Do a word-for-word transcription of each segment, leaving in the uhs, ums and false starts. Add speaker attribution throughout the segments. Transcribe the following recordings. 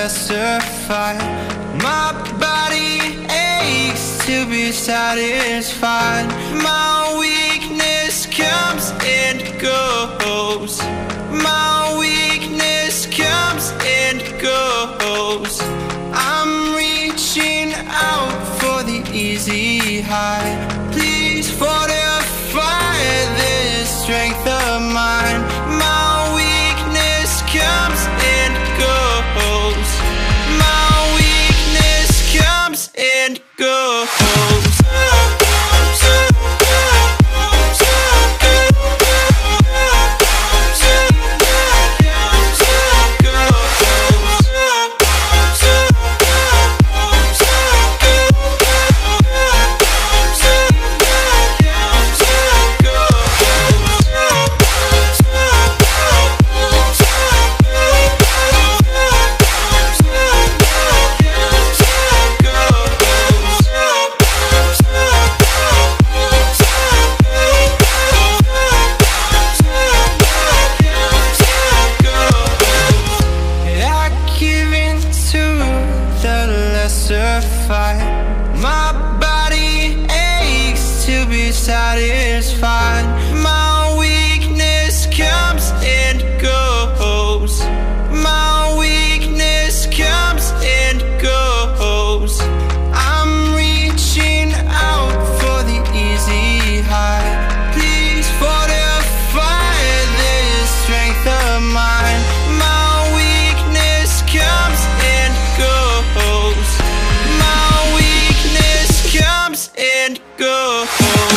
Speaker 1: lesser fight. My body aches to be satisfied. My weakness comes and goes. My weakness comes and goes. I'm reaching out for the easy high. Please fortify this strength of mine. My weakness comes and goes. My weakness comes and goes. My body aches to be satisfied. My weakness comes and goes. My weakness comes and goes. I'm reaching out for the easy high. Please fortify this strength of mine. My weakness comes and goes. My weakness comes and goes.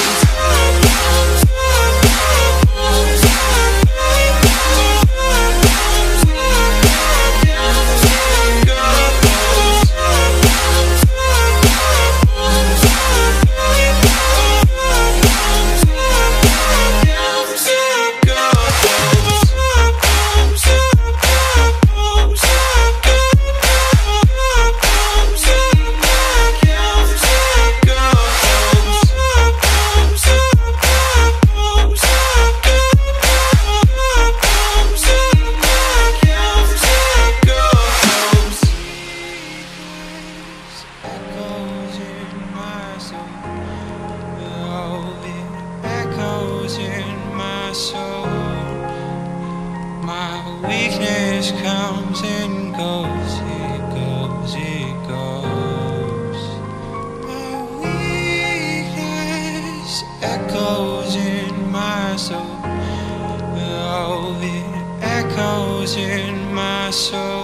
Speaker 1: Weakness comes and goes, it goes, it goes. My weakness echoes in my soul. Oh, it echoes in my soul.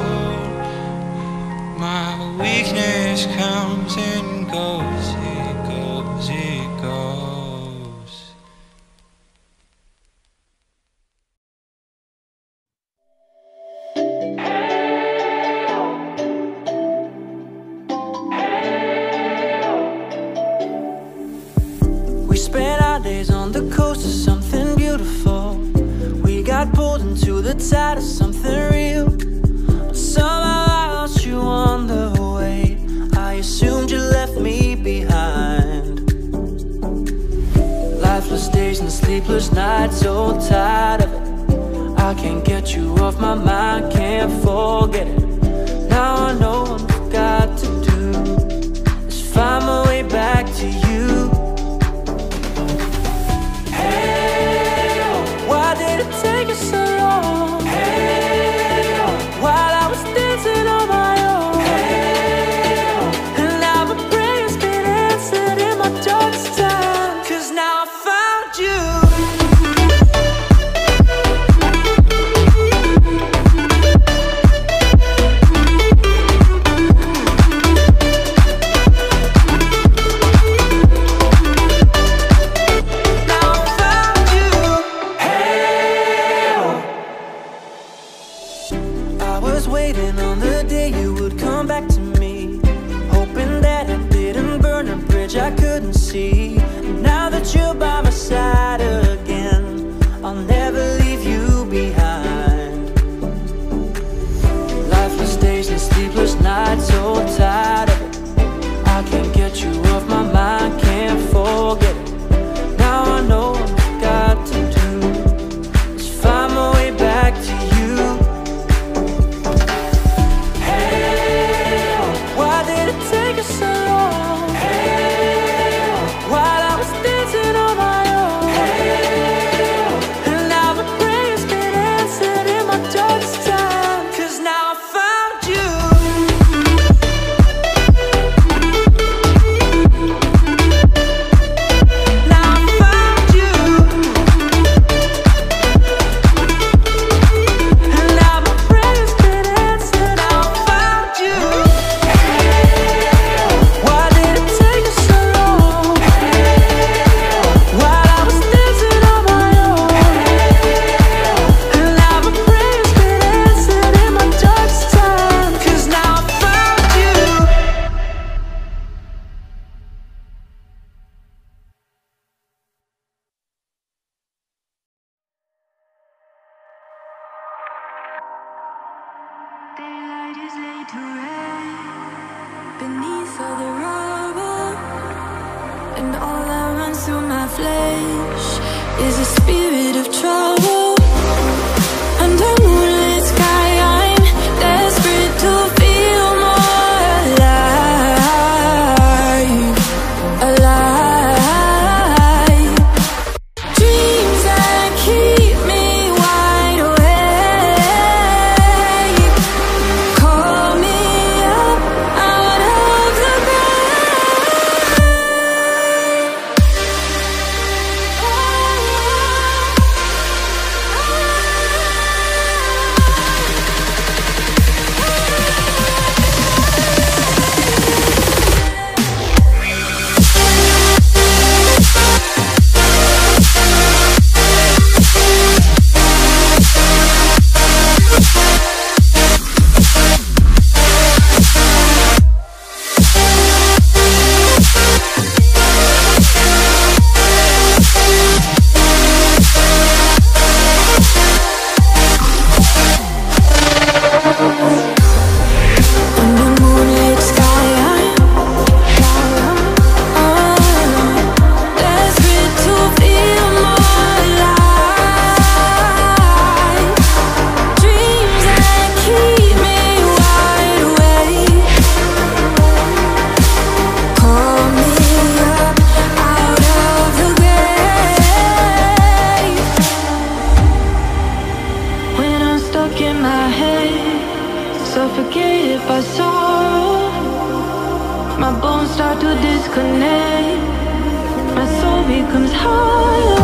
Speaker 1: My weakness comes and goes, it goes, it goes.
Speaker 2: Spent our days on the coast of something beautiful. We got pulled into the tide of something real. But somehow I lost you on the way. I assumed you left me behind. Lifeless days and sleepless nights, so tired of it. I can't get you off my mind, can't forget it. Now I know what I've got to do is find my way back to you. Why did it take you so long? Hey, while I was dancing on my own. Hey, and now my prayers been answered in my darkest time. 'Cause now I found you. all the rubble, and all that runs through my flesh is a spirit of trouble. Under moonlit sky, I'm desperate to feel more alive, alive. Dreams that keep me wide awake. Call me up out of the suffocated by sorrow. My bones start to disconnect. My soul becomes hollow.